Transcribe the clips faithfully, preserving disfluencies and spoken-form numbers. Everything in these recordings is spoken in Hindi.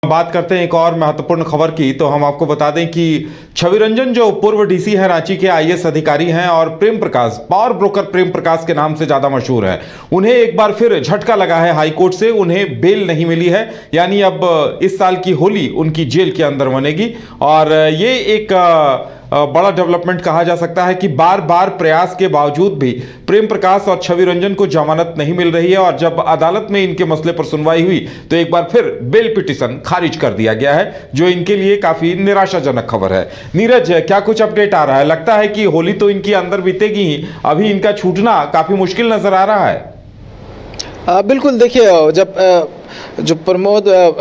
बात करते हैं एक और महत्वपूर्ण खबर की, तो हम आपको बता दें कि छवि रंजन जो पूर्व डीसी है रांची के आईएएस अधिकारी हैं और प्रेम प्रकाश, पावर ब्रोकर प्रेम प्रकाश के नाम से ज्यादा मशहूर है, उन्हें एक बार फिर झटका लगा है हाईकोर्ट से। उन्हें बेल नहीं मिली है, यानी अब इस साल की होली उनकी जेल के अंदर मनेगी। और ये एक बड़ा डेवलपमेंट कहा जा सकता है कि बार बार प्रयास के बावजूद भी प्रेम प्रकाश और छवि रंजन को जमानत नहीं मिल रही है। और जब अदालत में इनके मसले पर सुनवाई हुई तो एक बार फिर बेल पिटीशन खारिज कर दिया गया है, जो इनके लिए काफी निराशाजनक खबर है। नीरज, क्या कुछ अपडेट आ रहा है? लगता है कि होली तो इनकी अंदर बीतेगी ही, अभी इनका छूटना काफी मुश्किल नजर आ रहा है। आ, बिल्कुल, देखिए, जब आ, जो प्रमोद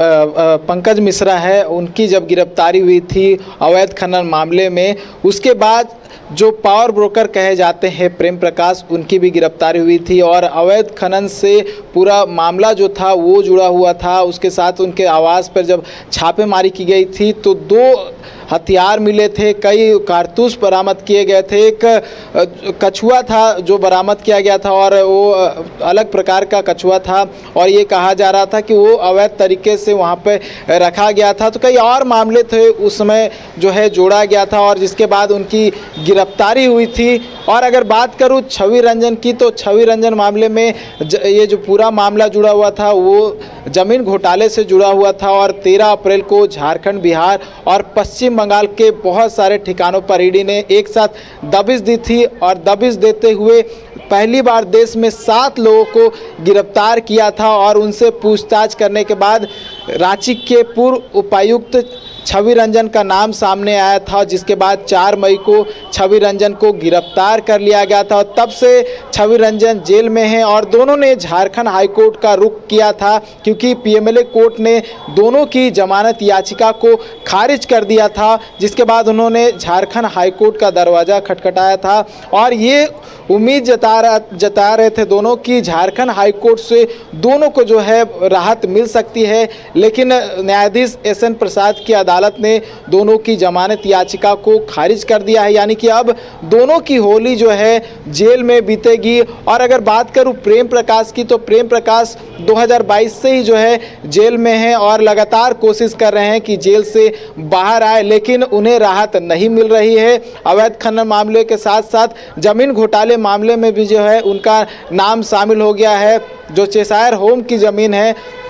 पंकज मिश्रा है उनकी जब गिरफ्तारी हुई थी अवैध खनन मामले में, उसके बाद जो पावर ब्रोकर कहे जाते हैं प्रेम प्रकाश, उनकी भी गिरफ्तारी हुई थी और अवैध खनन से पूरा मामला जो था वो जुड़ा हुआ था। उसके साथ उनके आवास पर जब छापेमारी की गई थी तो दो हथियार मिले थे, कई कारतूस बरामद किए गए थे, एक कछुआ था जो बरामद किया गया था और वो अलग प्रकार का कछुआ था और ये कहा जा रहा था कि वो अवैध तरीके से वहाँ पे रखा गया था। तो कई और मामले थे उस समय जो है जोड़ा गया था और जिसके बाद उनकी गिरफ्तारी हुई थी। और अगर बात करूँ छवि रंजन की, तो छवि रंजन मामले में ये जो पूरा मामला जुड़ा हुआ था वो ज़मीन घोटाले से जुड़ा हुआ था और तेरह अप्रैल को झारखंड, बिहार और पश्चिम बंगाल के बहुत सारे ठिकानों पर ईडी ने एक साथ दबिश दी थी और दबिश देते हुए पहली बार देश में सात लोगों को गिरफ्तार किया था और उनसे पूछताछ करने के बाद रांची के पूर्व उपायुक्त छवि रंजन का नाम सामने आया था, जिसके बाद चार मई को छवि रंजन को गिरफ्तार कर लिया गया था और तब से छवि रंजन जेल में हैं और दोनों ने झारखंड हाईकोर्ट का रुख किया था क्योंकि पीएमएलए कोर्ट ने दोनों की जमानत याचिका को खारिज कर दिया था। जिसके बाद उन्होंने झारखंड हाईकोर्ट का दरवाज़ा खटखटाया था और ये उम्मीद जता रहा जता रहे थे दोनों की झारखंड हाईकोर्ट से दोनों को जो है राहत मिल सकती है, लेकिन न्यायाधीश एस एन प्रसाद की अदालत ने दोनों की जमानत याचिका को खारिज कर दिया है, यानी कि अब दोनों की होली जो है जेल में बीतेगी। और अगर बात करूं प्रेम प्रकाश की, तो प्रेम प्रकाश दो हज़ार बाईस से ही जो है जेल में हैं और लगातार कोशिश कर रहे हैं कि जेल से बाहर आए, लेकिन उन्हें राहत नहीं मिल रही है। अवैध खनन मामले के साथ साथ जमीन घोटाले मामले में भी जो है उनका नाम शामिल हो गया है। जो चेसायर होम की ज़मीन है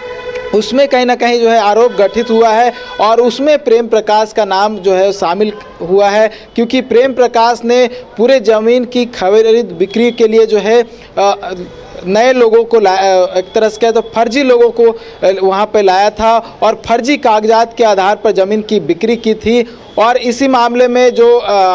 उसमें कहीं ना कहीं जो है आरोप गठित हुआ है और उसमें प्रेम प्रकाश का नाम जो है शामिल हुआ है, क्योंकि प्रेम प्रकाश ने पूरे ज़मीन की खरीद बिक्री के लिए जो है आ, नए लोगों को लाया, एक तरह से कहे तो फर्जी लोगों को वहाँ पे लाया था और फर्जी कागजात के आधार पर ज़मीन की बिक्री की थी। और इसी मामले में जो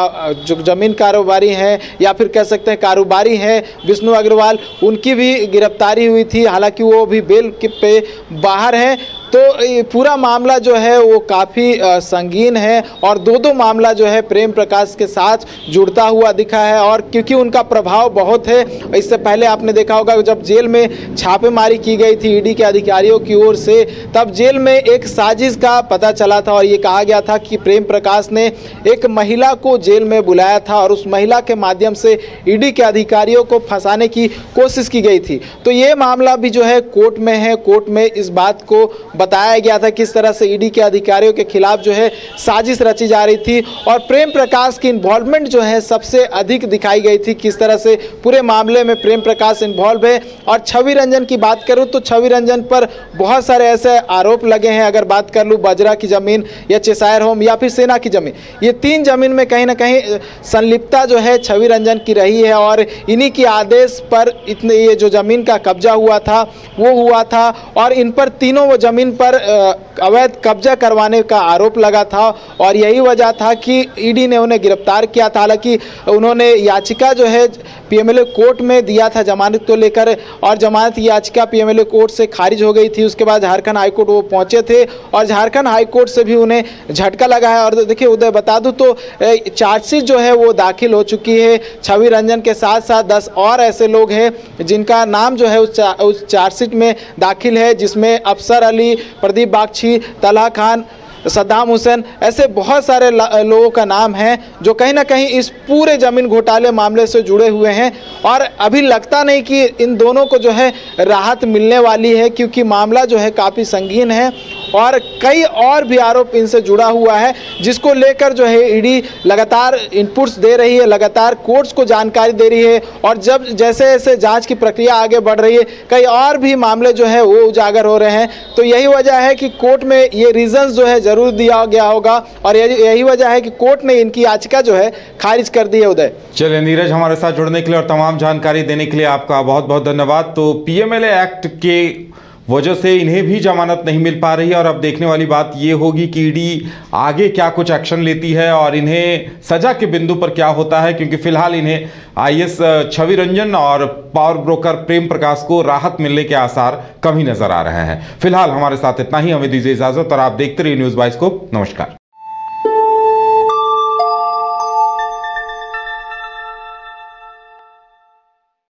जो ज़मीन कारोबारी हैं या फिर कह सकते हैं कारोबारी हैं विष्णु अग्रवाल, उनकी भी गिरफ्तारी हुई थी, हालांकि वो भी बेल पे बाहर हैं। तो पूरा मामला जो है वो काफ़ी संगीन है और दो दो मामला जो है प्रेम प्रकाश के साथ जुड़ता हुआ दिखा है और क्योंकि उनका प्रभाव बहुत है। इससे पहले आपने देखा होगा जब जेल में छापेमारी की गई थी ईडी के अधिकारियों की ओर से, तब जेल में एक साजिश का पता चला था और ये कहा गया था कि प्रेम प्रकाश ने एक महिला को जेल में बुलाया था और उस महिला के माध्यम से ईडी के अधिकारियों को फंसाने की कोशिश की गई थी। तो ये मामला भी जो है कोर्ट में है। कोर्ट में इस बात को बताया गया था किस तरह से ईडी के अधिकारियों के खिलाफ जो है साजिश रची जा रही थी और प्रेम प्रकाश की इन्वॉल्वमेंट जो है सबसे अधिक दिखाई गई थी, किस तरह से पूरे मामले में प्रेम प्रकाश इन्वॉल्व है। और छवि रंजन की बात करूं तो छवि रंजन पर बहुत सारे ऐसे आरोप लगे हैं। अगर बात कर लूँ बजरा की ज़मीन या चेसायर होम या फिर सेना की ज़मीन, ये तीन ज़मीन में कहीं ना कहीं संलिप्तता जो है छवि रंजन की रही है और इन्हीं के आदेश पर इतने ये जो ज़मीन का कब्जा हुआ था वो हुआ था और इन पर तीनों वो ज़मीन पर अवैध कब्जा करवाने का आरोप लगा था और यही वजह था कि ईडी ने उन्हें गिरफ्तार किया था। हालांकि उन्होंने याचिका जो है पीएमएलए कोर्ट में दिया था जमानत को लेकर और जमानत याचिका पीएमएलए कोर्ट से खारिज हो गई थी। उसके बाद झारखंड हाईकोर्ट वो पहुंचे थे और झारखंड हाईकोर्ट से भी उन्हें झटका लगा है। और देखिए उदय, बता दूं तो चार्जशीट जो है वो दाखिल हो चुकी है। छवि रंजन के साथ साथ दस और ऐसे लोग हैं जिनका नाम जो है उस चार्जशीट में दाखिल है, जिसमें अफसर अली, प्रदीप बागची, तलहा खान, सद्दाम हुसैन, ऐसे बहुत सारे लोगों का नाम है जो कहीं ना कहीं इस पूरे ज़मीन घोटाले मामले से जुड़े हुए हैं। और अभी लगता नहीं कि इन दोनों को जो है राहत मिलने वाली है, क्योंकि मामला जो है काफ़ी संगीन है और कई और भी आरोप इनसे जुड़ा हुआ है, जिसको लेकर जो है ईडी लगातार इनपुट्स दे रही है, लगातार कोर्ट्स को जानकारी दे रही है। और जब जैसे जैसे जांच की प्रक्रिया आगे बढ़ रही है, कई और भी मामले जो है वो उजागर हो रहे हैं। तो यही वजह है कि कोर्ट में ये रीजंस जो है जरूर दिया गया होगा और यही वजह है कि कोर्ट ने इनकी याचिका जो है खारिज कर दी है। उदय, चलिए नीरज, हमारे साथ जुड़ने के लिए और तमाम जानकारी देने के लिए आपका बहुत बहुत धन्यवाद। तो पीएमएलए एक्ट के वजह से इन्हें भी जमानत नहीं मिल पा रही है और अब देखने वाली बात ये होगी कि ईडी आगे क्या कुछ एक्शन लेती है और इन्हें सजा के बिंदु पर क्या होता है, क्योंकि फिलहाल इन्हें आईएएस छवि रंजन और पावर ब्रोकर प्रेम प्रकाश को राहत मिलने के आसार कम ही नजर आ रहे हैं। फिलहाल हमारे साथ इतना ही, हमें दीजिए इजाजत और आप देखते रहिए न्यूज़ बाईस को। नमस्कार।